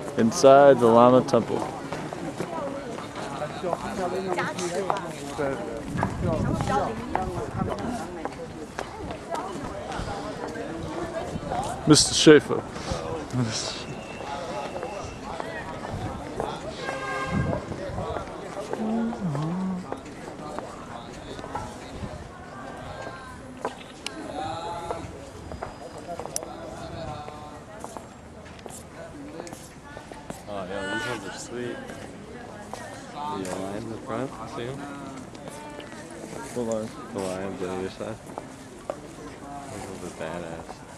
inside the Lama Temple. Mr. Schaefer. Oh yeah, these ones are sweet. The lion in the front, see them? Hold on. The lions on either side. Those are badass.